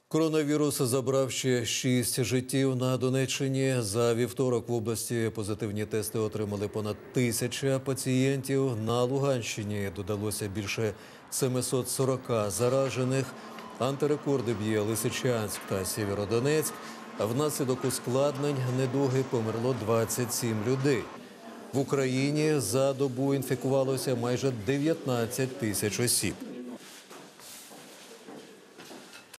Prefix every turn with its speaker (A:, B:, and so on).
A: Коронавірус забрав ще 6 життів на Донеччині. За вівторок в області позитивні тести отримали понад 1000 пацієнтів. На Луганщині додалося більше 740 заражених. Антирекорди б'є Лисичанськ та Сєвєродонецьк. Внаслідок ускладнень недуги померло 27 людей. В Україні за добу інфікувалося майже 19 тисяч осіб.